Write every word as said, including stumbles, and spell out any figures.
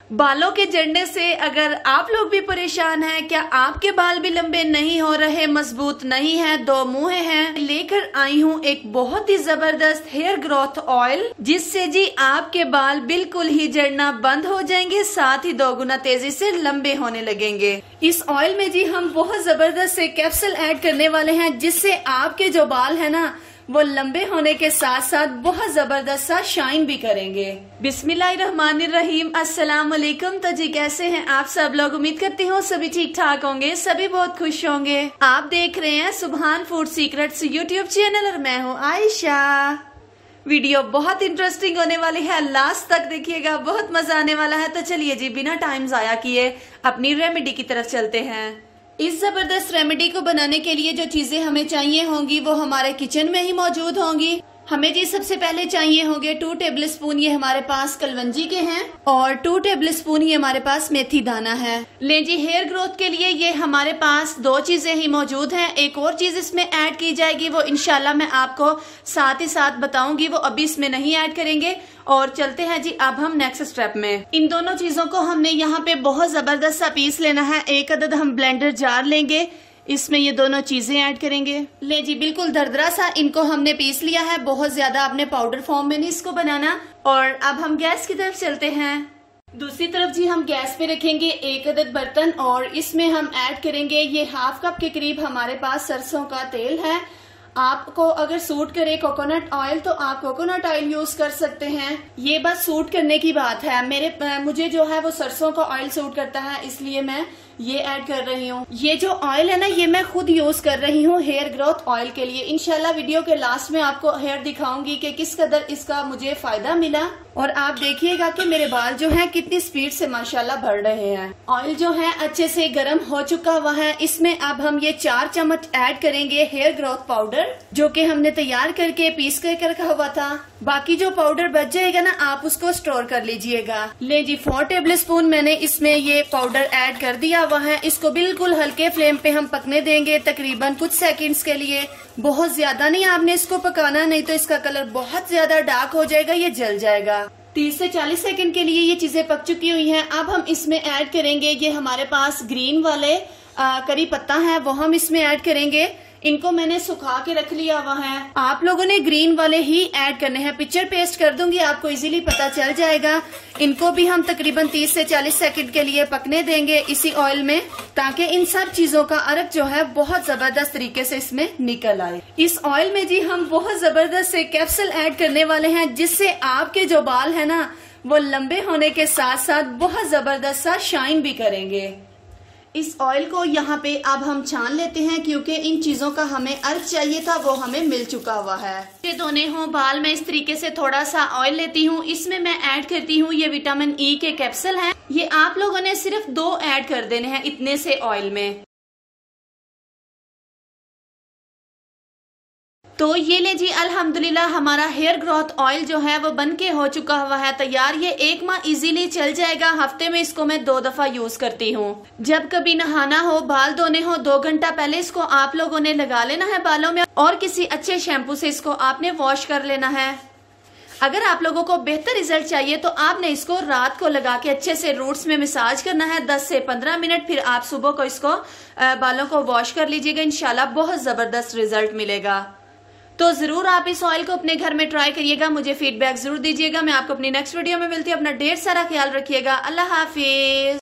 बालों के झड़ने से अगर आप लोग भी परेशान हैं, क्या आपके बाल भी लंबे नहीं हो रहे, मजबूत नहीं है, दो मुँहे हैं, लेकर आई हूँ एक बहुत ही जबरदस्त हेयर ग्रोथ ऑयल, जिससे जी आपके बाल बिल्कुल ही झड़ना बंद हो जाएंगे, साथ ही दोगुना तेजी से लंबे होने लगेंगे। इस ऑयल में जी हम बहुत जबरदस्त से कैप्सूल ऐड करने वाले हैं, जिससे आपके जो बाल है ना वो लंबे होने के साथ साथ बहुत जबरदस्त सा शाइन भी करेंगे। बिस्मिल्लाहिर्रहमानिर्रहीम, अस्सलाम वालेकुम। तो जी कैसे हैं आप सब लोग? उम्मीद करती हूँ सभी ठीक ठाक होंगे, सभी बहुत खुश होंगे। आप देख रहे हैं सुभान फूड सीक्रेट्स यूट्यूब चैनल और मैं हूँ आयशा। वीडियो बहुत इंटरेस्टिंग होने वाली है, लास्ट तक देखिएगा, बहुत मजा आने वाला है। तो चलिए जी बिना टाइम जाया किए अपनी रेमेडी की तरफ चलते हैं। इस जबरदस्त रेमेडी को बनाने के लिए जो चीजें हमें चाहिए होंगी वो हमारे किचन में ही मौजूद होंगी। हमें जी सबसे पहले चाहिए होंगे टू टेबल स्पून, ये हमारे पास कलवंजी के हैं, और टू टेबल स्पून ये हमारे पास मेथी दाना है। ले जी हेयर ग्रोथ के लिए ये हमारे पास दो चीजें ही मौजूद हैं। एक और चीज इसमें ऐड की जाएगी, वो इंशाल्लाह मैं आपको साथ ही साथ बताऊंगी, वो अभी इसमें नहीं ऐड करेंगे। और चलते हैं जी अब हम नेक्स्ट स्टेप में। इन दोनों चीजों को हमने यहाँ पे बहुत जबरदस्त सा पीस लेना है। एक अदद हम ब्लेंडर जार लेंगे, इसमें ये दोनों चीजें ऐड करेंगे। ले जी बिल्कुल दरदरा सा इनको हमने पीस लिया है, बहुत ज्यादा आपने पाउडर फॉर्म में नहीं इसको बनाना। और अब हम गैस की तरफ चलते हैं। दूसरी तरफ जी हम गैस पे रखेंगे एक अदद बर्तन, और इसमें हम ऐड करेंगे ये हाफ कप के करीब हमारे पास सरसों का तेल है। आपको अगर सूट करे कोकोनट ऑयल तो आप कोकोनट ऑयल यूज कर सकते हैं, ये बस सूट करने की बात है। मेरे मुझे जो है वो सरसों का ऑयल सूट करता है, इसलिए मैं ये ऐड कर रही हूँ। ये जो ऑयल है ना ये मैं खुद यूज कर रही हूँ हेयर ग्रोथ ऑयल के लिए। इंशाल्लाह वीडियो के लास्ट में आपको हेयर दिखाऊंगी कि किस कदर इसका मुझे फायदा मिला, और आप देखिएगा कि मेरे बाल जो हैं कितनी स्पीड से माशाल्लाह बढ़ रहे हैं। ऑयल जो है अच्छे से गर्म हो चुका हुआ है। इसमें अब हम ये चार चम्मच ऐड करेंगे हेयर ग्रोथ पाउडर, जो कि हमने तैयार करके पीस कर रखा हुआ था। बाकी जो पाउडर बच जाएगा ना आप उसको स्टोर कर लीजिएगा। ले जी फोर टेबल स्पून मैंने इसमें ये पाउडर ऐड कर दिया हुआ है। इसको बिल्कुल हल्के फ्लेम पे हम पकने देंगे तकरीबन कुछ सेकंड्स के लिए। बहुत ज्यादा नहीं आपने इसको पकाना, नहीं तो इसका कलर बहुत ज्यादा डार्क हो जाएगा, ये जल जाएगा। तीस से चालीस सेकंड के लिए ये चीजें पक चुकी हुई हैं। अब हम इसमें ऐड करेंगे ये हमारे पास ग्रीन वाले आ, करी पत्ता है, वो हम इसमें ऐड करेंगे। इनको मैंने सुखा के रख लिया हुआ है। आप लोगों ने ग्रीन वाले ही ऐड करने हैं, पिक्चर पेस्ट कर दूंगी आपको इजीली पता चल जाएगा। इनको भी हम तकरीबन तीस से चालीस सेकंड के लिए पकने देंगे इसी ऑयल में, ताकि इन सब चीजों का अर्क जो है बहुत जबरदस्त तरीके से इसमें निकल आए। इस ऑयल में जी हम बहुत जबरदस्त से कैप्सूल ऐड करने वाले हैं, जिससे आपके जो बाल है ना वो लंबे होने के साथ साथ बहुत जबरदस्त सा शाइन भी करेंगे। इस ऑयल को यहाँ पे अब हम छान लेते हैं, क्योंकि इन चीजों का हमें अर्क चाहिए था वो हमें मिल चुका हुआ है। ये धोने हो बाल मैं इस तरीके से थोड़ा सा ऑयल लेती हूँ, इसमें मैं ऐड करती हूँ ये विटामिन ई के कैप्सूल हैं। ये आप लोगों ने सिर्फ दो ऐड कर देने हैं इतने से ऑयल में। तो ये ले जी अल्हम्दुलिल्लाह हमारा हेयर ग्रोथ ऑयल जो है वो बन के हो चुका हुआ है तैयार। ये एक माह इजीली चल जाएगा, हफ्ते में इसको मैं दो दफा यूज करती हूँ। जब कभी नहाना हो, बाल धोने हो, दो घंटा पहले इसको आप लोगों ने लगा लेना है बालों में, और किसी अच्छे शैम्पू से इसको आपने वॉश कर लेना है। अगर आप लोगों को बेहतर रिजल्ट चाहिए तो आपने इसको रात को लगा के अच्छे से रूट्स में मसाज करना है दस से पंद्रह मिनट, फिर आप सुबह को इसको बालों को वॉश कर लीजिएगा। इंशाल्लाह बहुत जबरदस्त रिजल्ट मिलेगा। तो जरूर आप इस ऑयल को अपने घर में ट्राई करिएगा, मुझे फीडबैक जरूर दीजिएगा। मैं आपको अपनी नेक्स्ट वीडियो में मिलती हूँ। अपना ढेर सारा ख्याल रखिएगा। अल्लाह हाफिज।